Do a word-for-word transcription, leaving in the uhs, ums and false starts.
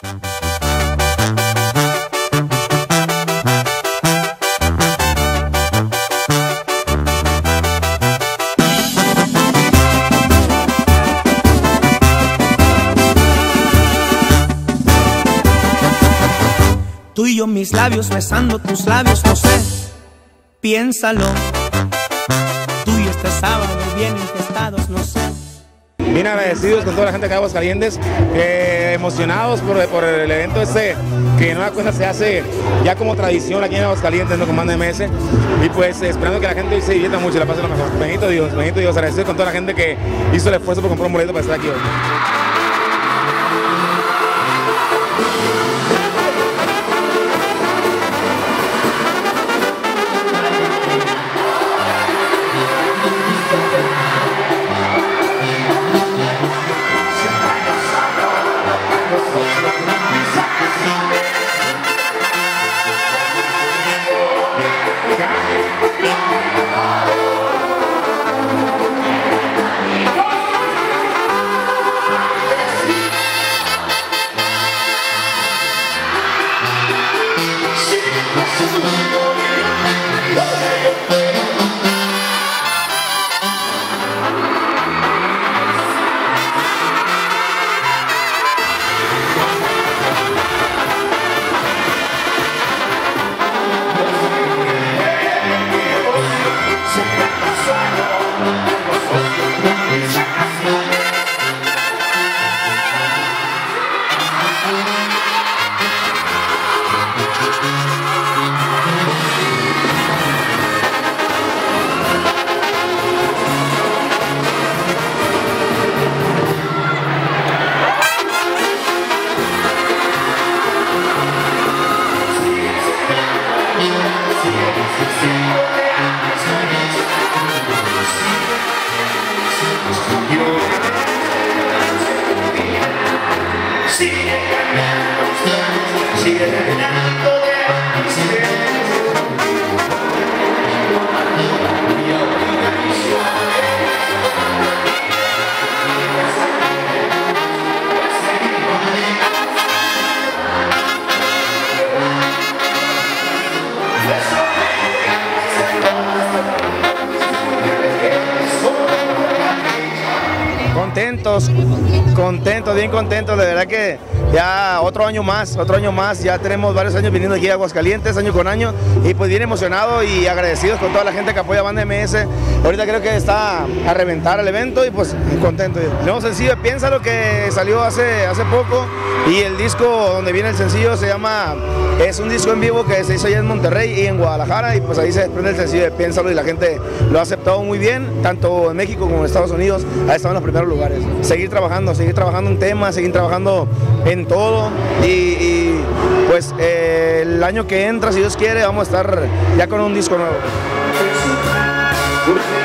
Tú y yo, mis labios besando tus labios, no sé, piénsalo. Tú y este sábado bien infestados, no sé. Bien agradecidos con toda la gente de Aguascalientes, eh, emocionados por, por el evento este, que no da cuenta se hace ya como tradición aquí en Aguascalientes, ¿no? Con Banda M S, y pues esperando que la gente hoy se divierta mucho y la pase lo mejor. Bendito Dios, bendito Dios, agradecidos con toda la gente que hizo el esfuerzo por comprar un boleto para estar aquí hoy. Contentos, contentos, bien contentos, de verdad que ya otro año más, otro año más, ya tenemos varios años viniendo aquí a Aguascalientes, año con año, y pues bien emocionados y agradecidos con toda la gente que apoya a Banda M S. Ahorita creo que está a reventar el evento y pues contento. El nuevo sencillo, Piénsalo, que salió hace, hace poco, y el disco donde viene el sencillo se llama, es un disco en vivo que se hizo allá en Monterrey y en Guadalajara, y pues ahí se desprende el sencillo de Piénsalo y la gente lo ha aceptado muy bien, tanto en México como en Estados Unidos, ha estado en los primeros lugares. Seguir trabajando, seguir trabajando en temas, seguir trabajando en todo, y, y pues eh, el año que entra, si Dios quiere, vamos a estar ya con un disco nuevo.